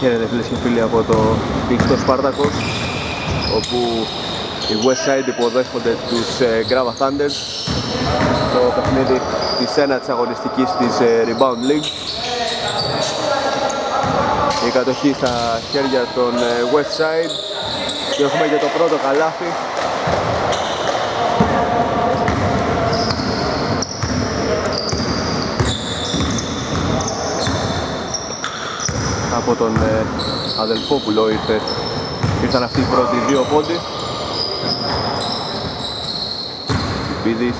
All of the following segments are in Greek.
Χαίρετε φίλες και φίλοι από το κλειστό Σπάρτακος, όπου οι Westside υποδέχονται τους Grava Thunders στο παιχνίδι της ένατης αγωνιστικής της Rebound League. Η κατοχή στα χέρια των Westside και έχουμε και το πρώτο καλάθι. Από τον Αδελφόπουλο ήρθαν αυτοί οι πρώτοι δύο πόντι. Τσιπίδης,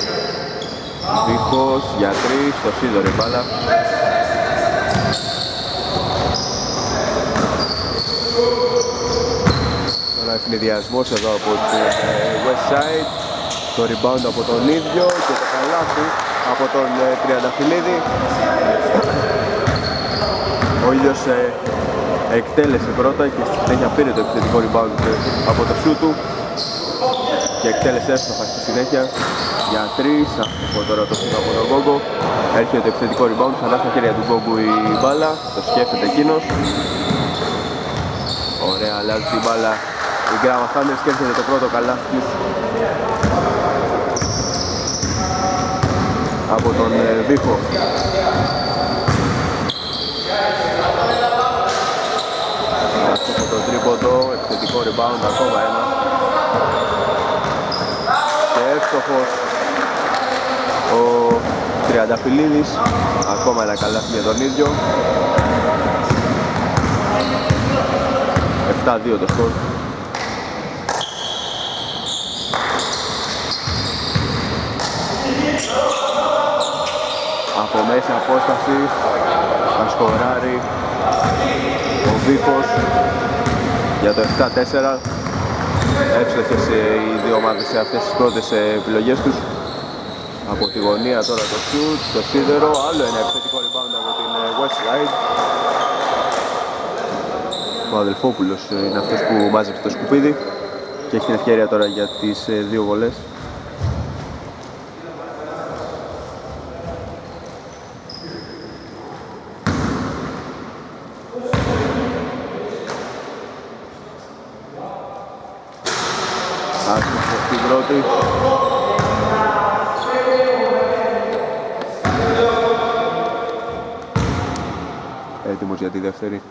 Βίχος, για τρεις, στο Σίδωρη μπάλα. Τώρα ευνηδιασμός εδώ από το Westside, το rebound από τον ίδιο και το καλάθι από τον Τριανταφυλλίδη. Ο ίδιος εκτέλεσε πρώτα και στη συνέχεια πήρε το επιθετικό rebound από το shoot του και εκτέλεσε εύστοχα στη συνέχεια για τρεις. Αυτό τώρα το σύνολο από τον Γκόγκο. Έρχεται το επιθετικό rebound, ξανά στα χέρια του Γκόγκου η μπάλα, το σκέφτεται εκείνος. Ωραία, αλλάζει την μπάλα η Grava Thunders και έρχεται το πρώτο καλάθι τους από τον Βίχο. Από το τρίποντο, επιθετικό rebound, ακόμα ένα. Και εύστοχος ο Τριανταφυλλίδης, ακόμα ένα καλάθι για τον ίδιο. 7-2 το σκορ. Από μέση απόσταση θα σκοράρει ο Βίχος για το 7-4. Εύστοχες οι δύο ομάδες σε αυτές τις πρώτες επιλογές τους. Από τη γωνία τώρα το shoot, στο σίδερο, άλλο ένα επιθετικό rebound από την Westside. Ο Αδελφόπουλος είναι αυτός που μάζεψε το σκουπίδι και έχει την ευκαιρία τώρα για τις δύο βολές. Άσχος στην πρώτη. Έτοιμος για τη δεύτερη.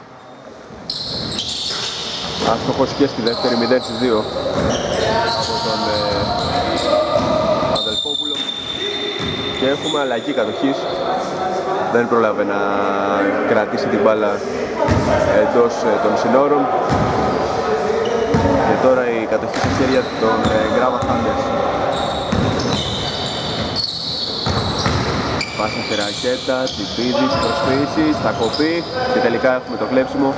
Άστοχος και στη δεύτερη, 0-2 από τον Αδελφόπουλο. Και έχουμε αλλαγή κατοχής. Δεν πρόλαβε να κρατήσει την μπάλα εντός των συνόρων. Και τώρα η κατοχή στα χέρια των Grava Thunders. Πάσα στη ρακέτα, Τσιπίδης, προσφύσεις, θα κοπεί και τελικά έχουμε το κλέψιμο.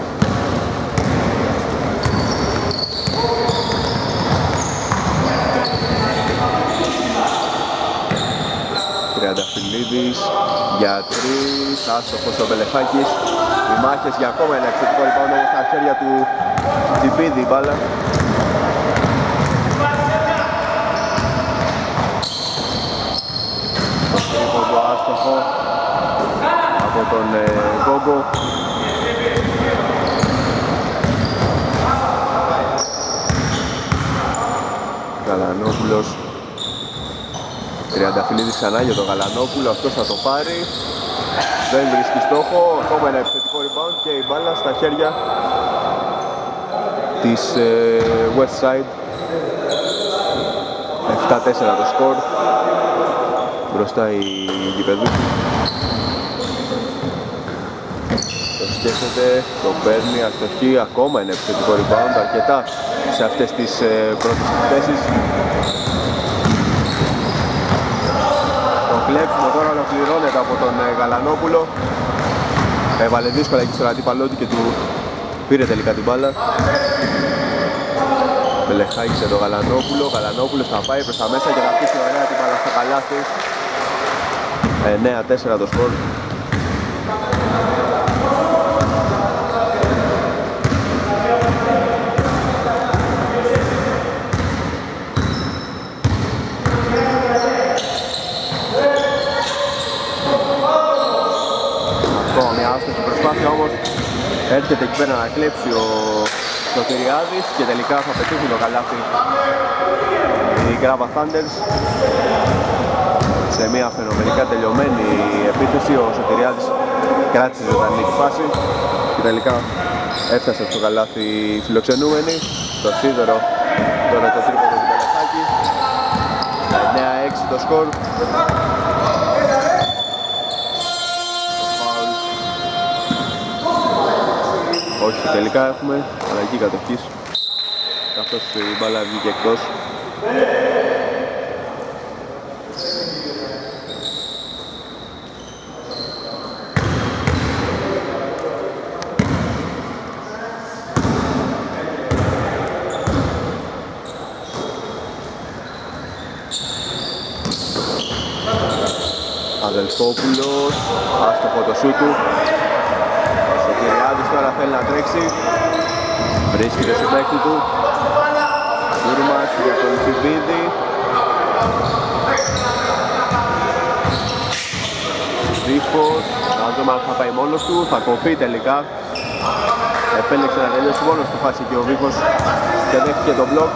Τριανταφυλλίδης για τρεις, άστοχος ο Μπελεφάκης. Οι μάχες για ακόμα ένα εξαιρετικό rebound όμως στα χέρια του Τσιπίδη μπάλα. Το τρίποντο άστοχο από τον Γκόγκο. Γαλανόπουλος. Τριανταφυλλίδης ξανά για τον Γαλανόπουλο, αυτός θα το πάρει. Δεν βρίσκει στόχο, ακόμα ένα επιθετικό rebound και η μπάλα στα χέρια της Westside. 7-4 το σκορ. Μπροστά η γηπεδούχη. Το σκέφτεται, το παίρνει, αστοχή, ακόμα ένα επιθετικό rebound, αρκετά σε αυτές τις πρώτες θέσεις. Το κλέψιμο τώρα ολοκληρώνεται από τον Γαλανόπουλο. Έβαλε δύσκολα εκεί στον αντίπαλό του και του πήρε τελικά την μπάλα. Μπελεχάκησε τον Γαλανόπουλο. Ο Γαλανόπουλος θα πάει προς τα μέσα και θα αφήσει ωραία την μπάλα στο καλάθι. 9-4 το σκορ. Ακόμα μια άστοχη προσπάθεια όμως Έρχεται εκεί πέρα να κλέψει ο Σωτηριάδης και τελικά θα πετύχει το καλάθι η Γκράβα Thunders. Σε μια φαινομενικά τελειωμένη επίθεση ο Σωτηριάδης κράτησε ζωντανή τη φάση και τελικά έφτασε στο καλάθι οι φιλοξενούμενοι. Το σίδερο τώρα το τρίποντο του Πελεχάκη. 9-6 το σκορ. Όχι, τελικά έχουμε αλλαγή κατοχής καθώς η μπάλα βγήκε εκτός. Αδελφόπουλος, άστοχο το σούτ του. Ο Σωτηριάδης τώρα θέλει να τρέξει. Βρίσκει το συμπαίκτη του. Τούρμας για τον Τσιβίδη. Δίχως, να δούμε αν θα πάει μόνος του, θα κοπεί τελικά. Επέλεξε να τελειώσει μόνος του φάση και ο Βίχος και δέχτηκε τον μπλοκ.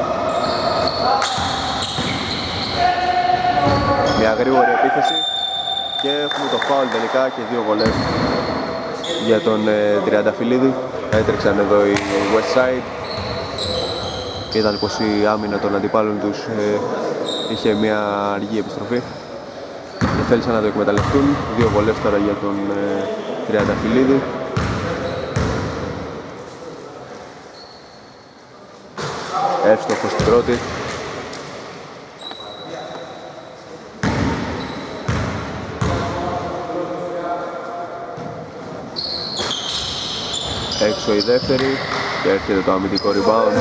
Μια γρήγορη επίθεση και έχουμε το φάουλ τελικά και 2 βολές για τον Τριανταφυλλίδη. Έτρεξαν εδώ οι Westside. Είδαν πως η άμυνα των αντιπάλων τους είχε μια αργή επιστροφή και θέλησαν να το εκμεταλλευτούν. 2 βολές τώρα για τον Τριανταφυλλίδη. Εύστοχος στην πρώτη. Έξω η δεύτερη και έρχεται το αμυντικό rebound.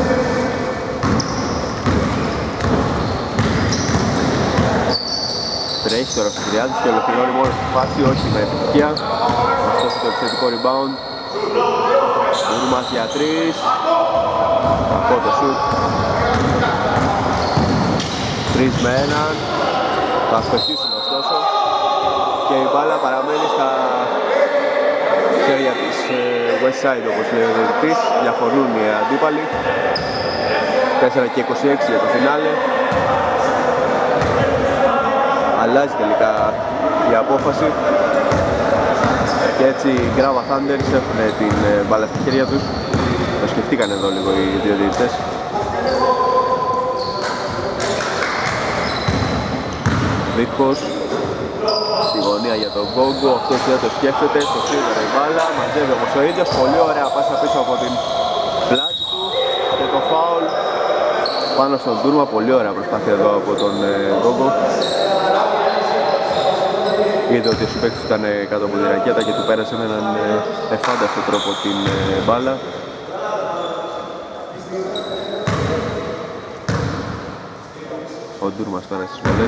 Τρέχει τώρα στο Τριάδης και ολοκληρώνει μόνο στη φάση, όχι με επιτυχία. Ωστόσο το επιθετικό rebound. Τούρμας για 3. Κακό το σουτ. 3 με 1. Θα στοχίσουν ωστόσο και η μπάλα παραμένει στα χέρια της Westside, όπως λέει ο διαιτητής. Διαφωνούν οι αντίπαλοι. 4 και 26 για το φινάλε. Αλλάζει τελικά η απόφαση και έτσι οι Γκράβα Thunders έχουν την μπάλα στα χέρια τους. Το σκεφτήκαν εδώ λίγο οι δύο διαιτητές. Βίχος στη γωνία για τον Γκόγκο, αυτός δεν το σκέφτεται, στο σίδερο η μπάλα, μαζεύει όμως ο ίδιος, πολύ ωραία πάσα πίσω από την πλάτη του και το φάουλ πάνω στον Τούρμα, πολύ ωραία προσπάθεια εδώ από τον Γκόγκο. Είδε ότι ο συμπαίκτης ήταν κάτω από τη ρακέτα και του πέρασε με έναν εφάνταστο τρόπο την μπάλα. Ο Τούρμας τώρα στις βολές.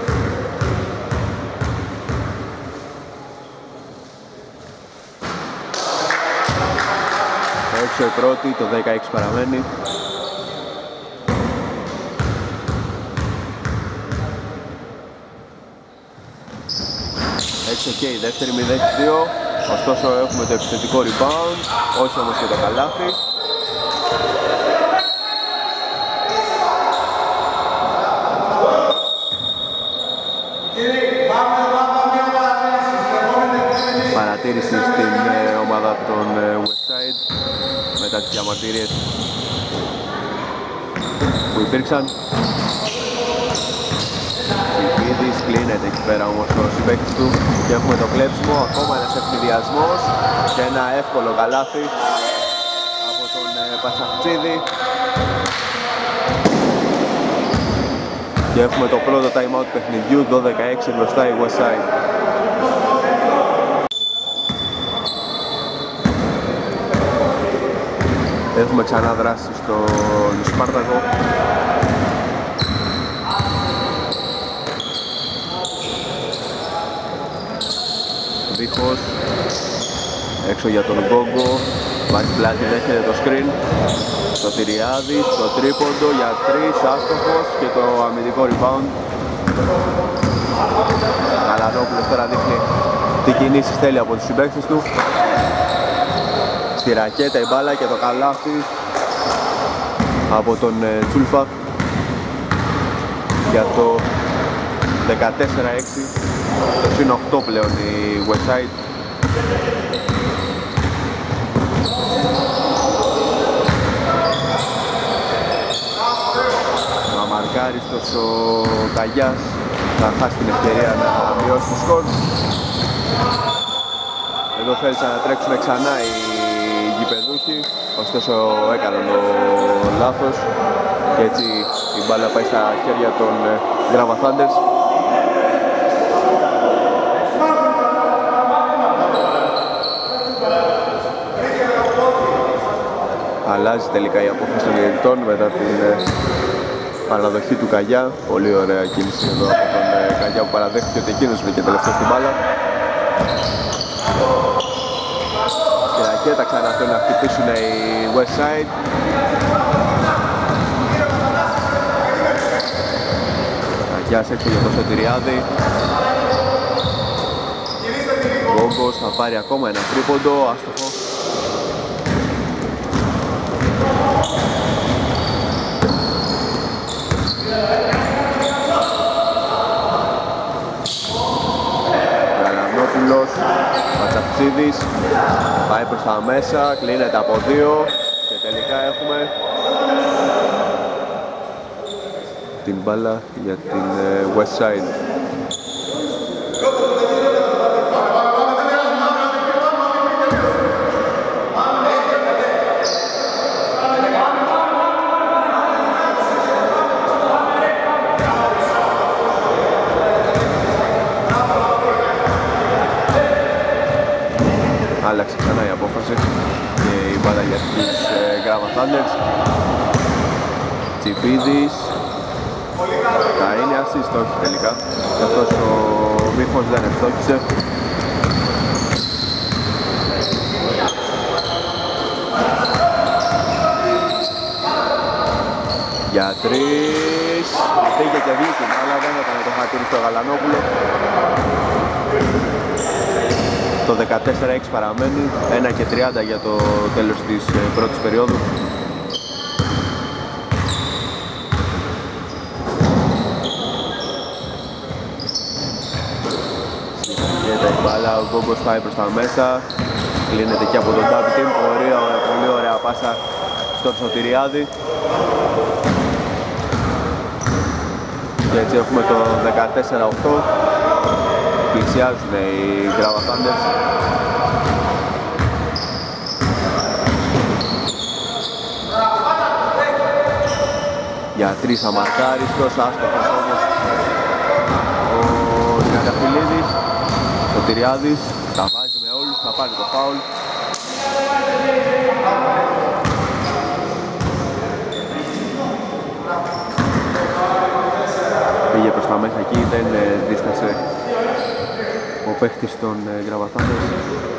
Έξω η πρώτη, το 16 παραμένει. Έξω και η δεύτερη 0-2. Ωστόσο έχουμε το επιθετικό rebound, όχι όμως και το καλάθι. Παρατήρηση στην ομάδα των Westside μετά τις διαμαρτυρίες που υπήρξαν. Τσιπίδης κλείνεται εκεί πέρα όμως ο συμπαίκτης του και έχουμε το κλέψιμο, ακόμα ένας ευνηδιασμός και ένα εύκολο καλάθι από τον Πατσαχτσίδη. Και έχουμε το πρώτο time out του παιχνιδιού, 12-6 μπροστά η Westside. Έχουμε ξανά δράση στον Σπάρτακο. Δίχως, έξω για τον Γκόγκο, βάζει πλάτη, δέχεται το screen. Στο Τυριάδη, στο τρίποντο για 3, άστοχος και το αμυντικό rebound. Καλανόπουλος τώρα δείχνει τι κινήσεις θέλει από τους συμπαίκτες του. Στη ρακέτα η μπάλα και το καλάθι από τον Τσούλφα για το 14-6. Το συν 8 πλέον η Westside. Αμαρκάριστος ο Καγιάς θα χάσει την ευκαιρία να μειώσει το σκορ. Εδώ θέλησαν να τρέξουν ξανά οι γηπεδούχοι, ωστόσο έκαναν το λάθος και έτσι η μπάλα πάει στα χέρια των Grava Thunders. Αλλάζει τελικά η απόφαση των διαιτητών μετά την παραδοχή του Καγιά. Πολύ ωραία κίνηση εδώ από τον Καγιά που παραδέχτηκε ότι εκείνος βρήκε τελευταίο στην μπάλα. Στη ρακέτα ξανά θέλουν να χτυπήσουν οι Westside. Καγιάς έξω για το Σωτηριάδη. Γκόγκος θα πάρει ακόμα ένα τρίποντο, άστοχο. Ματσαψίδης πάει προς τα μέσα, κλείνεται από 2 και τελικά έχουμε την μπάλα για την Westside. Άλλαξε ξανά η απόφαση και η μπάλα για τους Grava Thunders. Τσιπίδης θα είναι assist, όχι τελικά, καθώς ο Μίχος δεν ευστόχισε. Για 3 πήγε και βγήκε, αλλά δεν έκανε το χατήρι στο Γαλανόπουλο. Το 14-6 παραμένει, 1 και 30 για το τέλος της πρώτης περίοδου. Και η μπάλα, ο Γκόγκος πάει προς τα μέσα, κλείνεται και από τον Tap Team, πολύ ωραία πάσα στον Σωτηριάδη. Και έτσι έχουμε το 14-8. Πλησιάζουν οι Grava Thunders. Για 3 αμαρκάριστος, άστοχος όμως ο Νικαταφυλίδης. Ο Τυριάδης τα βάζει με όλους, θα πάρει το φάουλ. Πήγε προς τα μέσα εκεί, δεν δίστασε ο παίχτης των Grava Thunders.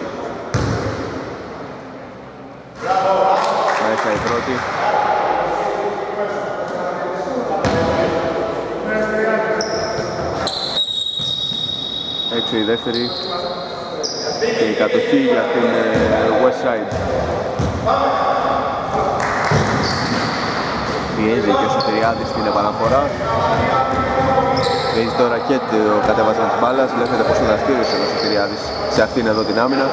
Μέσα η πρώτη. Έξω η δεύτερη. Και η κατοχή για την Westside. Πιέζει και ο Σωτηριάδης στην επαναφορά. Παίζει τώρα και το κατέβασμα της μπάλας, βλέπετε πόσο δραστήριος είναι ο Σωτηριάδης σε αυτήν εδώ την άμυνα.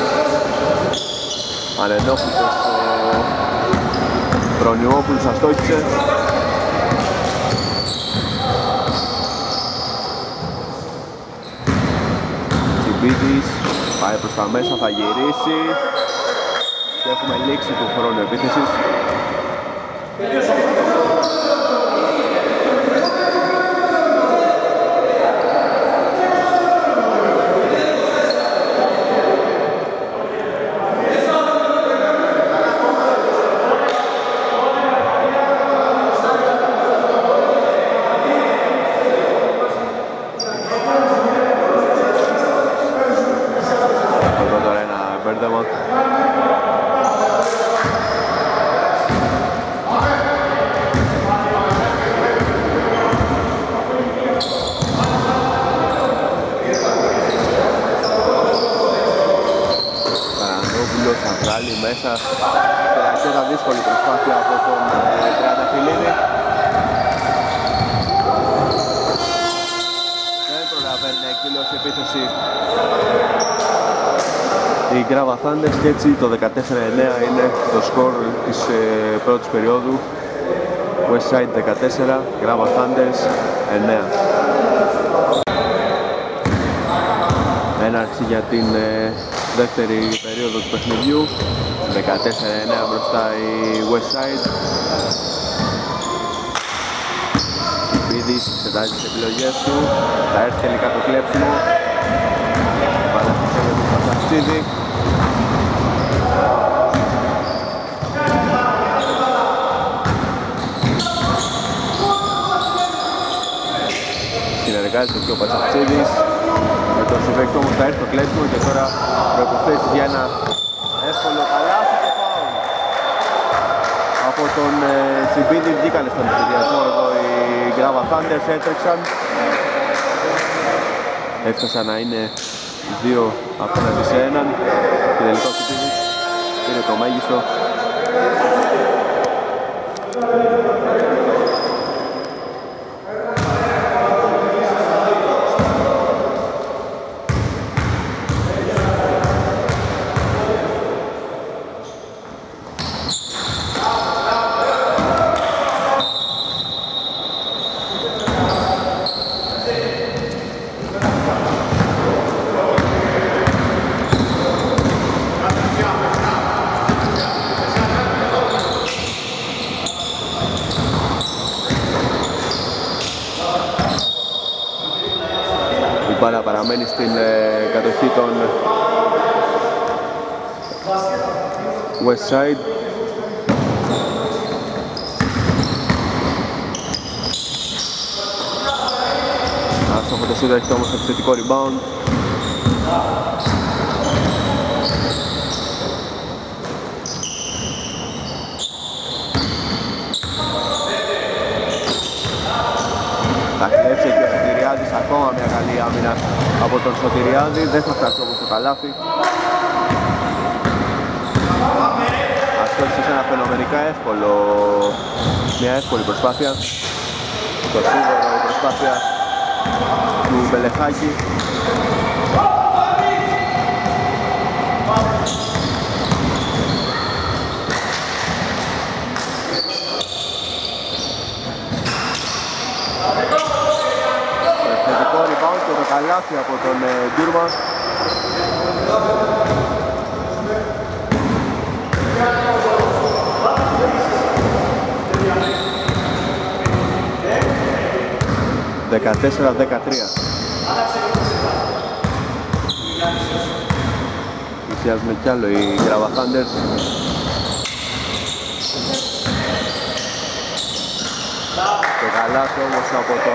Ανενόχλητος ο Προνιόπουλος αστόχησε. Τσιμπίτης πάει προς τα μέσα, θα γυρίσει και έχουμε λήξη του χρόνου επίθεσης. Νικόπουλος θα βγάλει μέσα στην αρκετά δύσκολη προσπάθεια από τον Τριανταφυλλίδη. Δεν προλαβαίνει να εκδηλώσει επίθεση η Γκράβα Θάντερς και έτσι το 14-9 είναι το σκορ της πρώτης περίοδου. Westside 14, Γκράβα Θάντερς 9. Έναρξη για την δεύτερη περίοδο του παιχνιδιού. 14-9 μπροστά η Westside. Πίδης εξετάζει τις επιλογές του. Θα έρθει τελικά το κλέψιμο. Βάλα στη χέρια του Πατσαξίδη. Συνεργάζεται και ο Πατσαξίδης. Με τον συμπαίκτο όμως θα έρθει το κλέψιμο και τώρα προϋποθέσεις για ένα εύκολο καλάθι και φάουλ. Από τον Τσιμπίδη βγήκανε στον επιδιασμό εδώ οι Γκράβα Θάντερς, έτρεξαν. Έφτασαν να είναι 2 απέναντι σε 1 και τελικά ο Τσιμπίδης πήρε το μέγιστο. Η μπάλα παραμένει στην κατοχή των Westside. Άστοχο το σούτ, έχετε όμως επιθετικό rebound. Θα κλέψει και ο Σωτηριάδης, ακόμα μια καλή άμυνα από τον Σωτηριάδη, δεν θα φτάσει όμως το καλάθι. Αστόχησε σε ένα φαινομενικά εύκολο, μια εύκολη προσπάθεια. Το σίγουρο η προσπάθεια του Μπελεχάκη. Θετικό rebound και το καλάθι από τον Ντούρμα. Δεκατέσσερα 13. Πλησιάζουν κι άλλο οι Γκράβα Θάντερς. Το καλάθι όμως από τον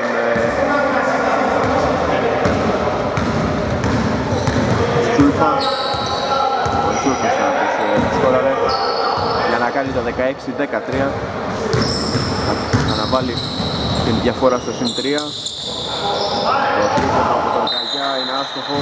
Τσούλφα. Ο Τσούλφας θα τους σκόραρε για να κάνει το 16-13. Θα αναβάλει την διαφορά στο συν 3. Το τρίποντο από τον Καγιά είναι άστοχο.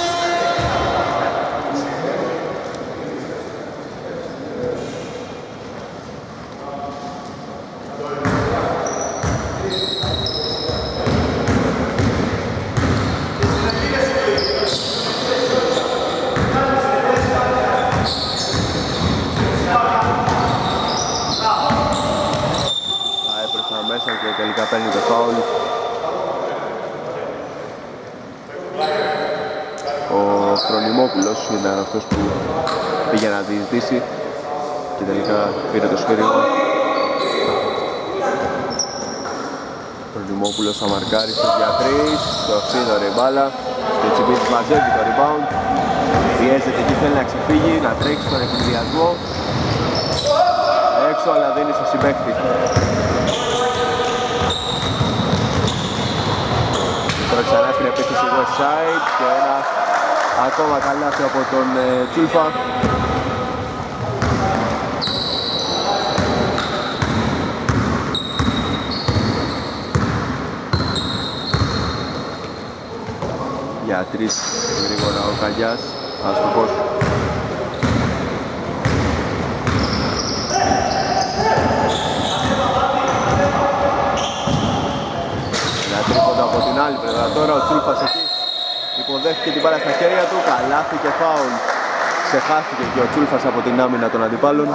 Και τελικά παίρνει το φάουλ. Ο Χρονιμόπουλος ήταν αυτός που πήγε να διεισδύσει και τελικά πήρε το σφύριγμα. Χρονιμόπουλος θα μαρκάρει στους για 3, το φίδωρε η μπάλα και ο Τσιμπίδης μαζεύει το rebound. Πιέζεται και θέλει να ξεφύγει, να τρέξει στον εκδυασμό. Έξω αλλά δίνει στο συμπαίκτη. Τώρα ξανά στην επίθεση Westside και ένα ακόμα καλάθι από τον Τσούλφα. Για 3 γρήγορα ο Καγιάς, αστοχός. την άλλη πλευρά τώρα, ο Τσούλφας εκεί υποδέχθηκε την μπάλα στα χέρια του, καλάθι και φάουλ. Ξεχάθηκε και ο Τσούλφας από την άμυνα των αντιπάλων.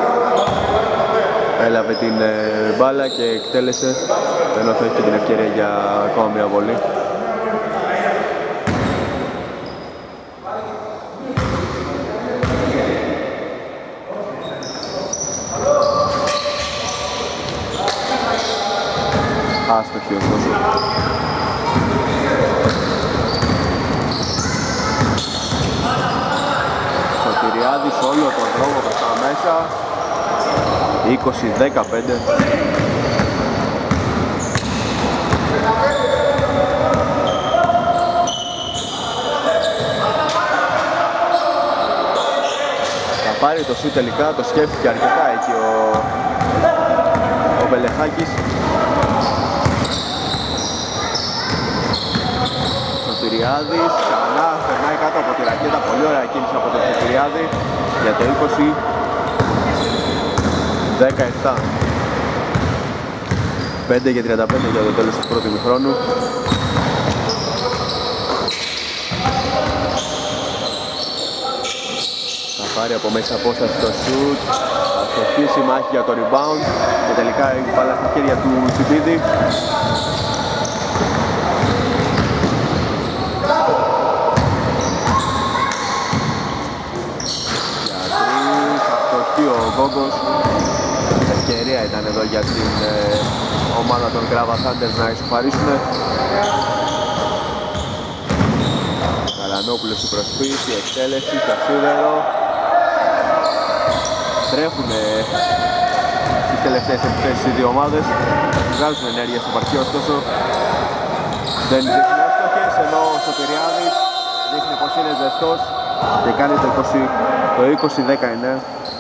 Έλαβε την μπάλα και εκτέλεσε, ενώ θα έχει και την ευκαιρία για ακόμα μια βολή. Άστοχη ωστόσο. Σωτηριάδης όλο τον δρόμο προς τα μέσα. 20-15. Θα πάρει το σουτ τελικά, το σκέφτηκε αρκετά εκεί ο Μπελεχάκης. Σωτηριάδης, ξανά περνάει κάτω από τη ρακέτα, πολύ ωραία κίνηση από τον Σωτηριάδη για το 20-17. 5 και 35 για το τέλος του πρώτου ημιχρόνου. Θα πάρει από μέσα απόσταση το shoot, θα στοχίσει μάχη για το rebound και τελικά η μπάλα στα χέρια του Τσιμπίδη. Ο Γκόγκος, ευκαιρία ήταν εδώ για την ομάδα των Grava Thunders να ισοφαρίσουν. Καλανόπουλος στην προσποίηση, εκτέλεση στο σίδερο. Τρέχουν στις τελευταίες επιθέσεις οι δύο ομάδες, βγάζουν ενέργεια στο παρκείο, ωστόσο δεν δείχνουν εύστοχες, ενώ ο Σωτηριάδης δείχνει πως είναι ζεστός και κάνει το 20-19.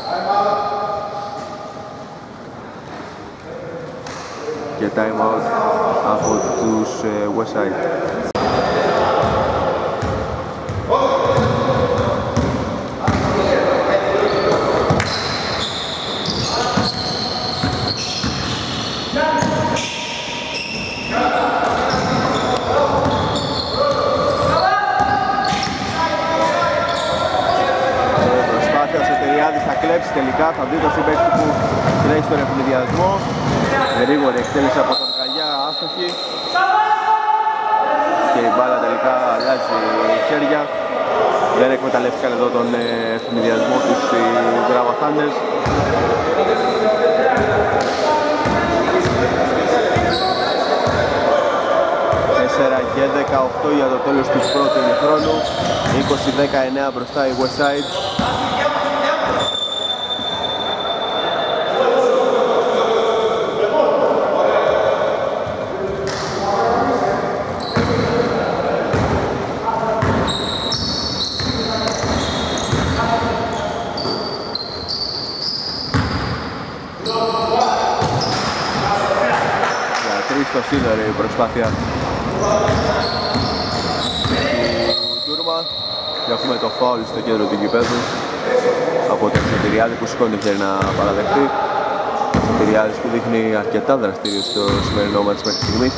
Και time out από τους Westside. Προσπάθεια ο Σωτηριάδης θα κλέψει τελικά, θα δει το συμπαίκτη που τρέχει στον ευνηδιασμό. Γρήγορη εκτέλεση από τον Γαλιά, άστοχη. Και η μπάλα τελικά αλλάζει χέρια. Δεν εκμεταλλεύτηκαν εδώ τον ευνηδιασμό τους οι Grava Thunders. Και 18 για το τέλος του πρώτου ημιχρόνου. 20-19 μπροστά η Westside. Στο σίδερο η προσπάθεια του Τούρμα και έχουμε το φάουλ στο κέντρο του γηπέδου από τον Σωτηριάδη που σηκώνει το χέρι να παραδεχτεί. Ο Σωτηριάδης που δείχνει αρκετά δραστήριο στο σημερινό μάτς μέχρι στιγμής.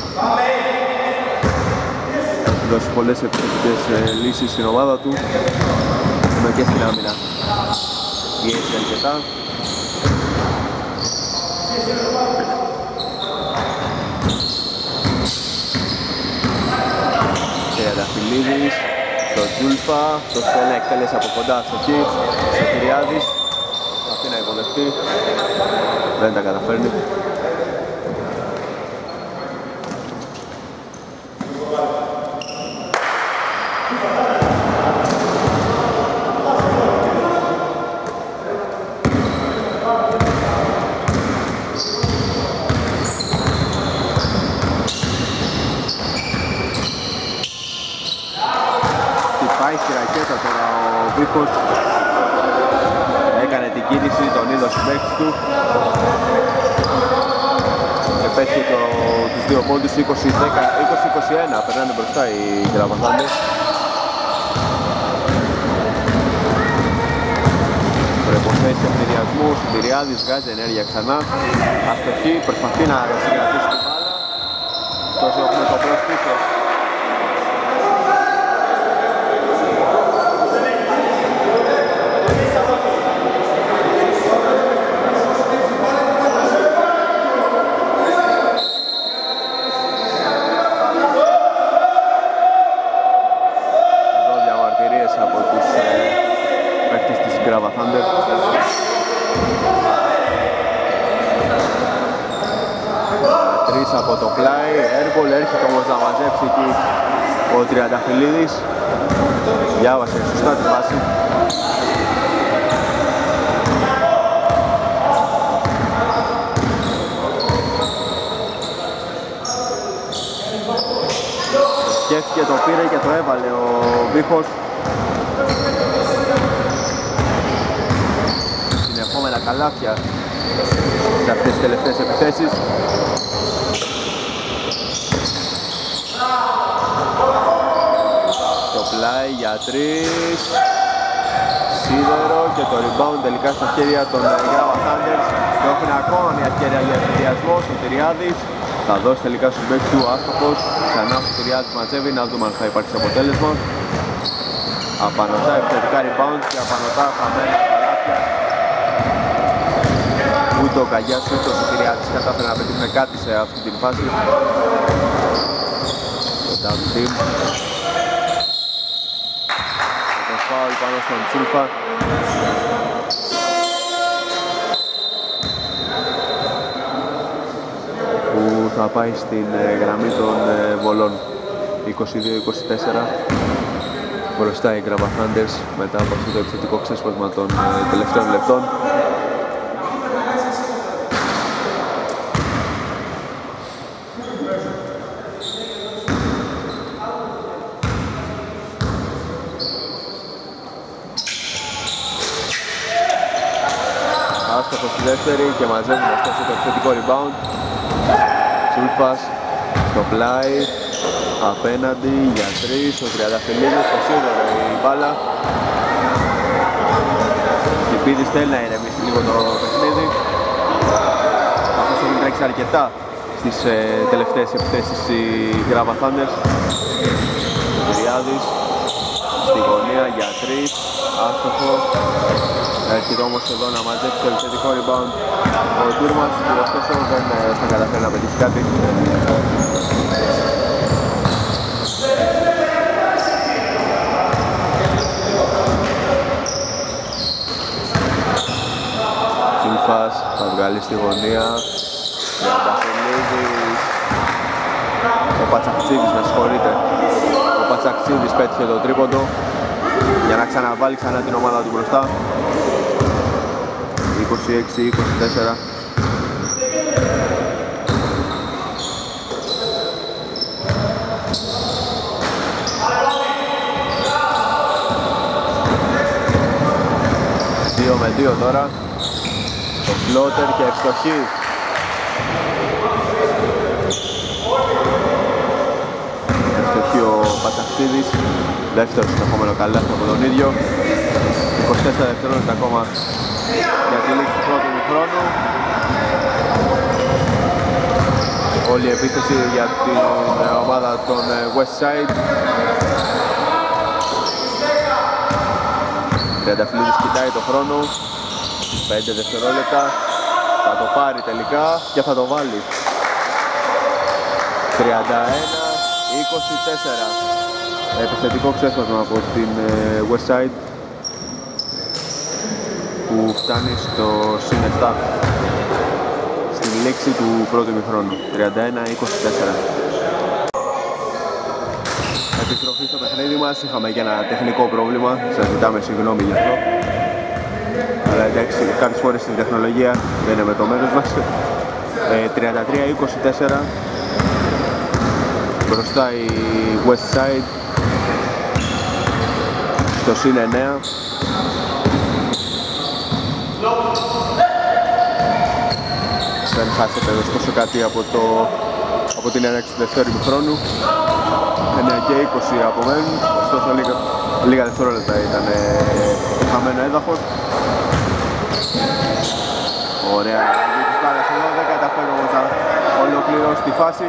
Έχει δώσει πολλές επιθετικές λύσεις στην ομάδα του, ενώ και στην άμυνα πιέσει αρκετά. Τριανταφυλλίδης, στον Τζούλφα, το Στέλνα εκτέλεσε από κοντά στο εκεί, στο Κυριάδης, αυτή να υποδεχτεί, δεν τα καταφέρνει. Έκανε την κίνηση, τον είδο συμπαίκτης του και πέτυχε τους δύο πόντους 20-21, περνάνε μπροστά οι Grava Thunders. Προϋποθέσεις ευθυριασμού, Συντηριάδης βγάζει ενέργεια ξανά, αστοχή, προσπαθεί να συγκρατήσει την μπάλα ωστόσο έχουμε το προς πίσω. Εδώ διαμαρτυρίες από τους παίκτες της Γκράβα Thunder. Τρεις από το πλάι, airball, έρχεται όμως να μαζέψει εκεί ο Τριανταφυλλίδης. Διάβασε σωστά τη βάση. Σκέφτηκε, το πήρε και το έβαλε ο Βίχος. Συνεχόμενα καλάθια σε αυτές τις τελευταίες επιθέσεις. Το πλάι για τρεις. Σίδερο και το rebound τελικά στα χέρια των Γκράβα Thunders. Και έχουν ακόμα μια ευκαιρία για ευκαιριασμό. Ο Τυριάδης θα δώσει τελικά στους παίκτες του, άστοχος. Ξανά ο Τυριάδης μαζεύει, να δούμε αν θα υπάρξει αποτέλεσμα. Απανωτά επιθετικά rebound και απανωτά χαμένα καλάθια. Ούτε ο Καγιάς ούτε ο Σωτηριάδης κατάφερε να πετύχουν κάτι σε αυτή την φάση. Το double team. Το φάουλ πάνω στον Τσούλφα. Που θα πάει στην γραμμή των βολών. 22-24. Μπροστά οι Γκράβα Thunders μετά από αυτό το επιθετικό ξέσπασμα των τελευταίων λεπτών. Άστοχος στη δεύτερη και μαζεύουν ωστόσο το επιθετικό rebound. Τσούλφας στο πλάι, απέναντι για τρεις, ο Τριανταφυλλίδης, το σίδερο η μπάλα. Κυπίδης θέλει να ηρεμήσει λίγο το παιχνίδι. Αυτός έχουν τρέξει αρκετά στις τελευταίες επιθέσεις οι Γκράβα Thunders. Ο Τυριάδης στη γωνία για τρεις, άστοχο. Έρχεται όμως εδώ να μαζέψει το επιθετικό rebound ο Τούρμας και ωστόσο δεν θα καταφέρει να πετύχει κάτι. Τσούλφας θα βγάλει στη γωνία. Τριανταφυλλίδης. Ο Πατσακτσίδης, με συγχωρείτε. Ο Πατσακτσίδης πέτυχε το τρίποντο για να ξαναβάλει ξανά την ομάδα του μπροστά. 26-24. Δύο με δύο τώρα. Το φλότερ και ευστοχή. Ευστοχή ο Πατσαχτσίδης. Δεύτερο συνεχόμενο καλάθι από τον ίδιο. 24 δευτερόλεπτα ακόμα για τη λήξη του πρώτου χρόνου. Όλη η επίθεση για την ομάδα των Westside. Τριανταφυλλίδης κοιτάει το χρόνο. 5 δευτερόλεπτα. Θα το πάρει τελικά και θα το βάλει. 31-24. Επιθετικό ξέσπασμα από την Westside που φτάνει στο συν 7 στην λήξη του πρώτου ημιχρόνου. 31-24. Επιστροφή στο παιχνίδι μας. Είχαμε και ένα τεχνικό πρόβλημα. Σας ζητάμε συγγνώμη γι' αυτό. Αλλά εντάξει, κάποιες φορές η τεχνολογία δεν είναι με το μέρος μας. 33-24. Μπροστά η Westside στο συν 9. Δεν χάσετε ωστόσο κάτι από την έναρξη του δεύτερου ημιχρόνου. 9 και 20 απομένουν, ωστόσο λίγα δευτερόλεπτα ήταν το χαμένο έδαφος. Ωραία, μπάλας εδώ, δεν καταφέρει όμως να ολοκληρώσει τη φάση.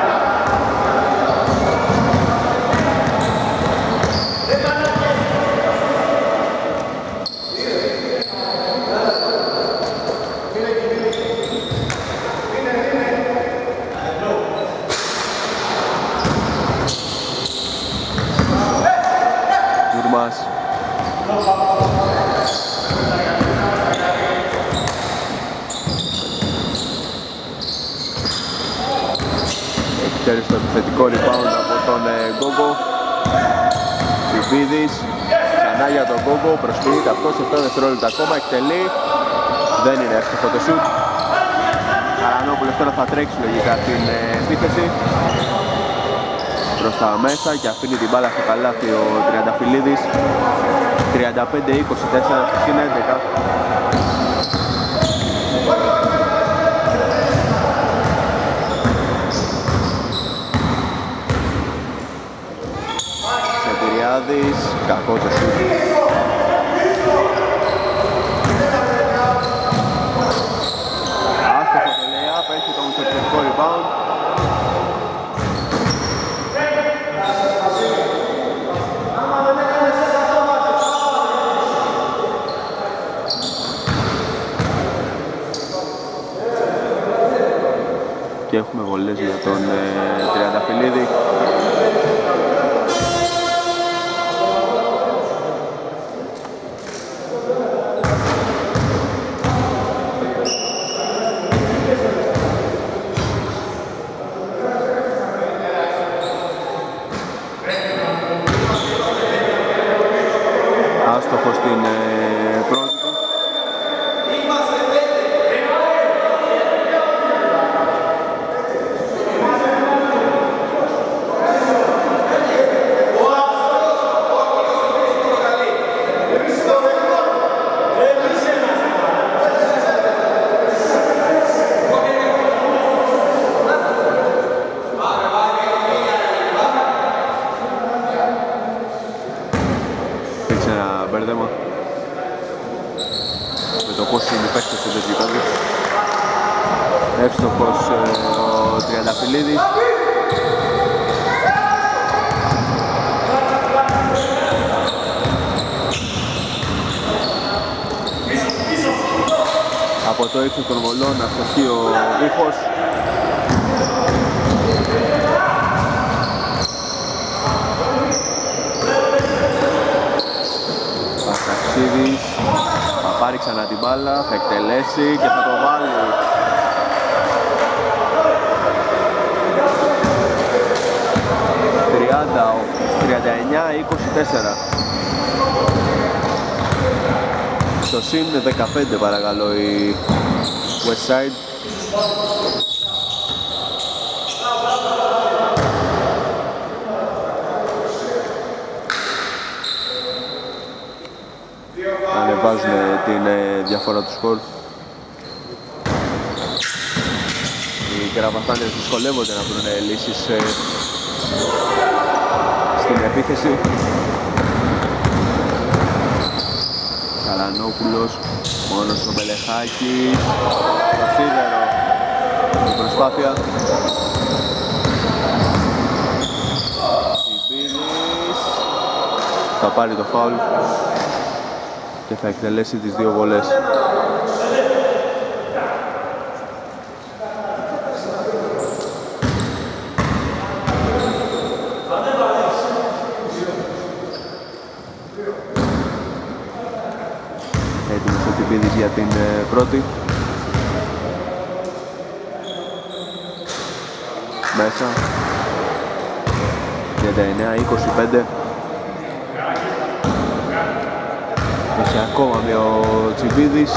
Τουρμάς. Ξέρει στο επιθετικό rebound από τον Γκόγκο. Τσιμπίδης, ξανά για τον Γκόγκο, προσποιείται αυτός 7 δευτερόλεπτα ακόμα, εκτελεί. Δεν είναι εύστοχο το σουτ. Καρανόπουλος τώρα θα τρέξει λογικά την επίθεση προς τα μέσα και αφήνει την μπάλα στο καλάθι ο Τριανταφυλλίδης. 35-24 στο συν 11. Κακό το σουτ. Άστοχο το layup, έχει το μισοεπιθετικό rebound. Και έχουμε βολές για τον Τριανταφυλλίδη. Άστοχο στην πρώτη του. Με το πώς είναι παίκτες στο γήπεδο. Εύστοχος ο Τριανταφυλλίδης. Από το ύψος των βολών αστοχεί ο Βίχος. Πασταξίδης θα πάρει ξανά την μπάλα, θα εκτελέσει και θα το βάλει. «39-24». Στο συν 15 παρακαλώ η Westside. Ανεβάζουν την διαφορά του σκορ. Οι Κεραβαστάνιες δυσκολεύονται να βρουν λύσεις στην επίθεση. Καλανόπουλος, μόνος ο Μπελεχάκης, το σίδερο, η προσπάθεια. Τσιμπίδης θα πάρει το φάουλ και θα εκτελέσει τις δύο βολές. Έτοιμος ο Τσιμπίδης για την πρώτη. Μέσα. 39-25. Έχει ακόμα με ο Τσιμπίδης.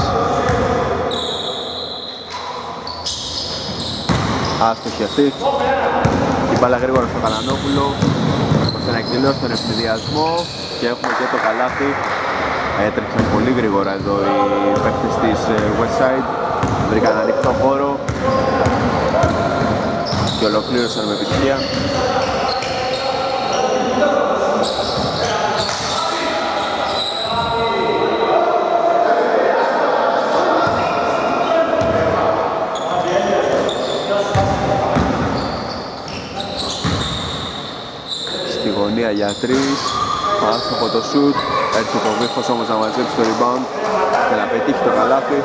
Άστοχη αυτή. Η μπάλα γρήγορα στο Καλανόπουλο ώστε να εκδηλώσει τον ευνηδιασμό και έχουμε και το καλάθι. Έτρεξαν πολύ γρήγορα εδώ οι παίκτες της Westside. Βρήκαν ανοιχτό χώρο και ολοκλήρωσαν με επιτυχία. για 3, άστοχο το σουτ, έρχεται ο Βίχος όμως να μαζέψει το rebound και να πετύχει το καλάθι.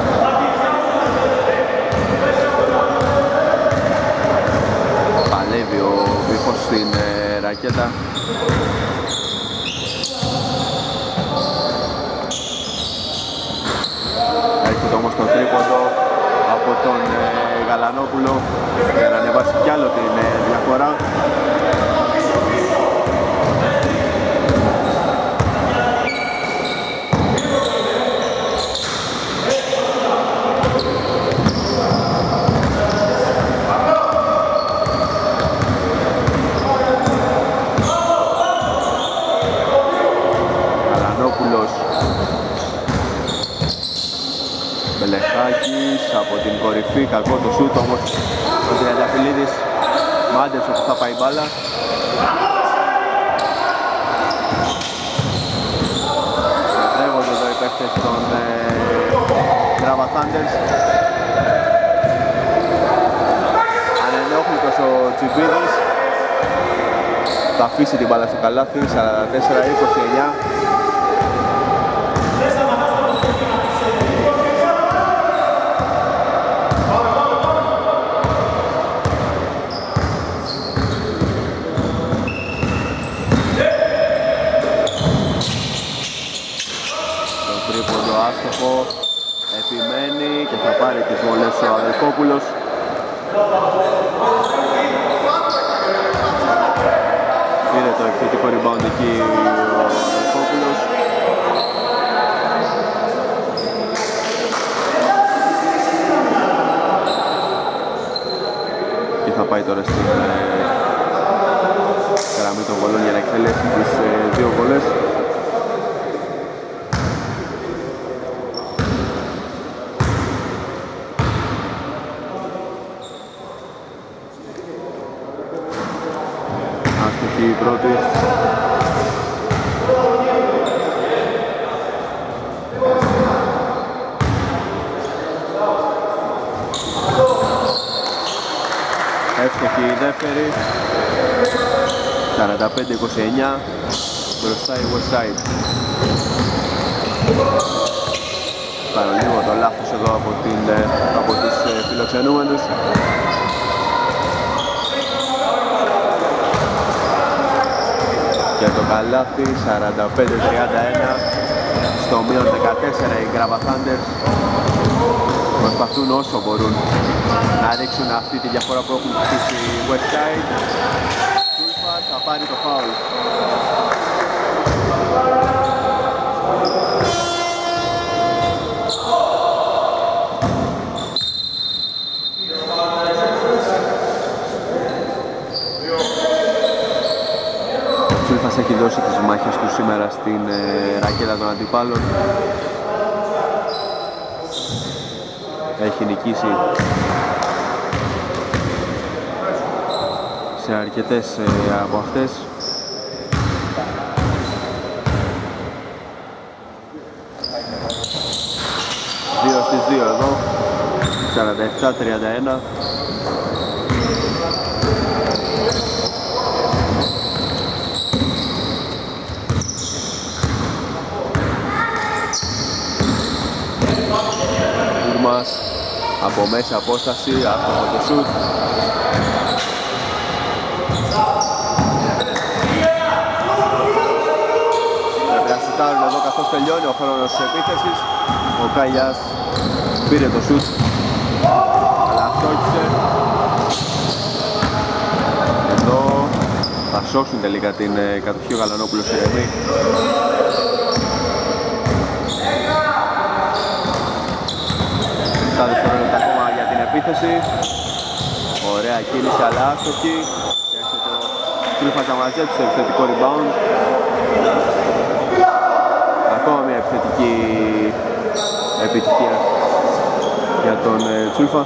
Παλεύει ο Βίχος στην ρακέτα. Έρχεται όμως το τρίποντο από τον Γαλανόπουλο για να ανεβάσει κι άλλο την διαφορά. Μπελεχάκης από την κορυφή, κακό το σούτ όμως ο Τριανταφυλλίδης μάντεψε που θα πάει η μπάλα. Σερδεύονται εδώ οι παίκτες των Γκράβα Thunders. Ανενόχλητος ο Τσιμπίδης, θα αφήσει την μπάλα στο καλάθι, 44-29. Άστοχο, επιμένει και θα πάρει τις βολές ο Αδελφόπουλος. Πήρε το επιθετικό rebound εκεί ο Αδελφόπουλος. Και θα πάει τώρα στην γραμμή των βολών για να εκτελέσει τις δύο βολές. Η πρώτη. Εύστοχη η δεύτερη. 45-29. Μπροστά η Westside. Κάνω λίγο το λάθος εδώ από τους φιλοξενούμενους. Για το καλάθι, 45-31, στο μείον 14 οι Γκράβα Thunders προσπαθούν όσο μπορούν να ρίξουν αυτή τη διαφορά που έχουν χτίσει οι Westside. Τσούλφας θα πάρει το φάουλ. Έχει δώσει τις μάχες του σήμερα στην ρακέτα των αντιπάλων. Έχει νικήσει σε αρκετές από αυτές. Δύο στις δύο εδώ, 47-31. Από μέσα απόσταση, άστοχο το σουτ. Πρέπει να σουτάρουν εδώ καθώς τελειώνει ο χρόνος της επίθεσης. Ο Κάγιας πήρε το σουτ, αλλά αστόχισε. Εδώ θα σώσουν τελικά την κατοχή ο Γαλανόπουλος ηρεμή. Δευτερόλεπτα ακόμα για την επίθεση. Ωραία κίνηση αλλά άστοχη. Και έρχεται ο Τσούλφας να μαζέψει το επιθετικό rebound. Ακόμα μια επιθετική επιτυχία για τον Τσούλφα.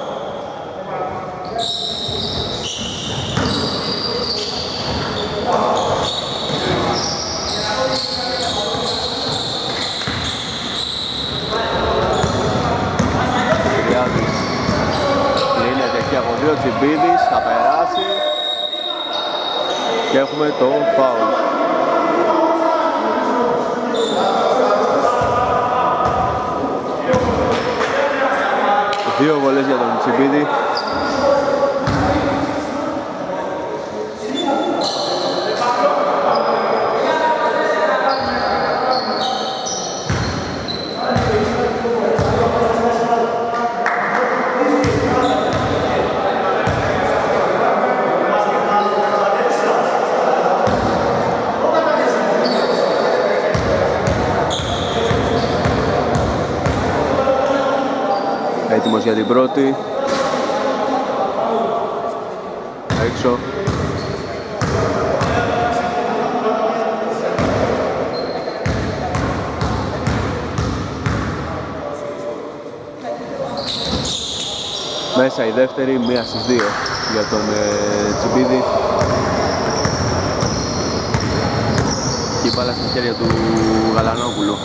Ο Τσιμπίδης θα περάσει και έχουμε το φάουλ. Δύο βολές για τον Τσιμπίδη. Έτοιμος για την πρώτη. Έξω. Μέσα η δεύτερη, 1 στις 2 για τον Τσιμπίδη. Και η μπάλα στα χέρια του Γαλανόπουλου.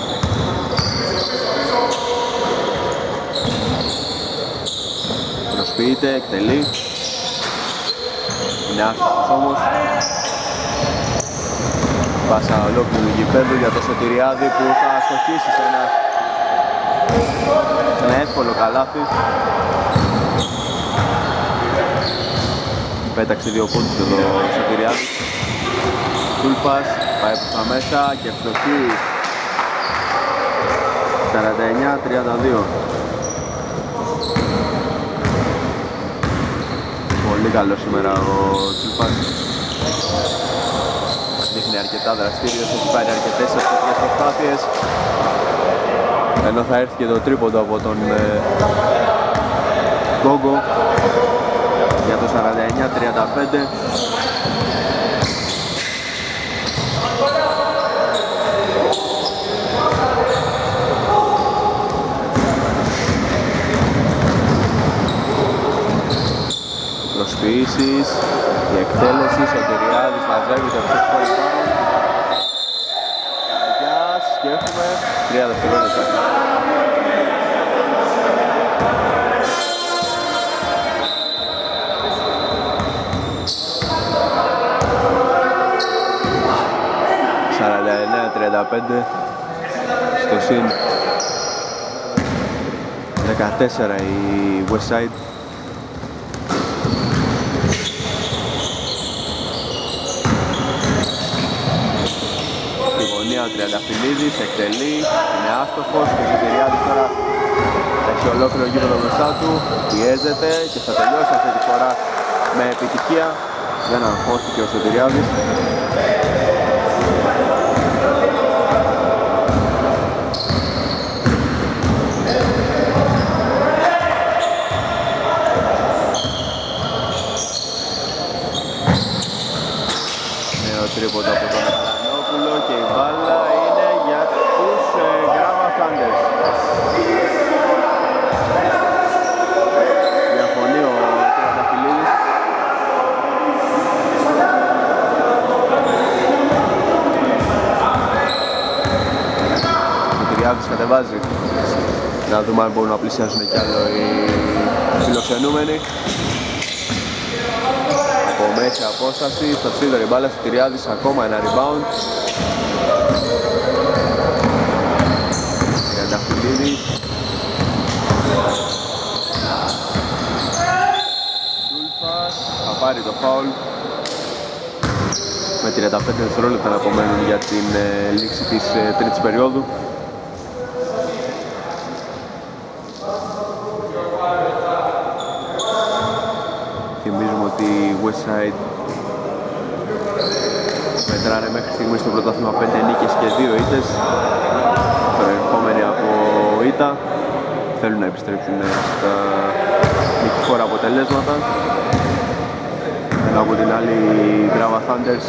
Προσποιείται, εκτελεί. Είναι άστοχος όμως. Πάσα ολόκληρου γηπέδου για το Σωτηριάδη που θα αστοχίσει σε ένα εύκολο καλάθι. Πέταξε 2 πόντους εδώ ο Σωτηριάδης. Τούλπας, πάει προς τα μέσα και ευστοχεί. 49-32. Πολύ καλό σήμερα ο Τσούλπας. Δείχνει αρκετά δραστήριος, έχει πάρει αρκετές ευστοχές προσπάθειες. Ενώ θα έρθει και το τρίποντο από τον Γκόγκο για το 49-35. Προσποιήσεις, η εκτέλεση, Σωτηριάδης μαζεύει το ψηφικό rebound. Καραγιάς και έχουμε 3 δευτερόλεπτα. Στο συν 14 η Westside. Στη γωνία ο Τριανταφυλλίδης εκτελεί, είναι άστοχος και ο Σωτηριάδης τώρα έχει ολόκληρο γήπεδο μπροστά του, πιέζεται και θα τελειώσει αυτή τη φορά με επιτυχία. Για να αγχώθηκε ο Σωτηριάδης. Τρίποντο από τον Γαλανόπουλο και η μπάλα είναι για τους Γκράβα Thunder. Διαφωνεί ο Τριανταφυλλίδης. Ο Τριάδης κατεβάζει. Να δούμε αν μπορούν να πλησιάσουν κι άλλο οι φιλοξενούμενοι. Από μέση απόσταση, στο Σίδωρη μπάλα στο Τριάδης, ακόμα ένα rebound. Τριανταφυλλίδης. Τούλφας, θα πάρει το φάουλ. Με 35 δευτερόλεπτα να απομένουν για την λήξη της τρίτης περίοδου. Θυμίζουμε ότι η Westside μετράνε μέχρι στιγμής στο πρωτάθλημα 5 νίκες και 2 ήττες, προερχόμενοι από ήττα. Θέλουν να επιστρέψουν στα νικηφόρα αποτελέσματα. Ενώ από την άλλη οι Γκράβα Thunders